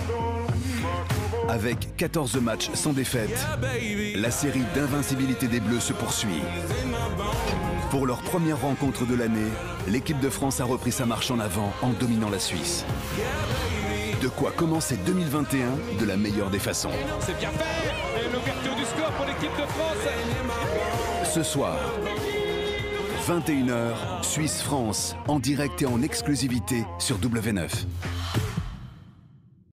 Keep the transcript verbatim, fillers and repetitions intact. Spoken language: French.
Avec quatorze matchs sans défaite, la série d'invincibilité des Bleus se poursuit. Pour leur première rencontre de l'année, l'équipe de France a repris sa marche en avant en dominant la Suisse. De quoi commencer deux mille vingt et un de la meilleure des façons. C'est bien fait. Et l'ouverture du score pour l'équipe de France. Ce soir, vingt et une heures, Suisse-France, en direct et en exclusivité sur W neuf.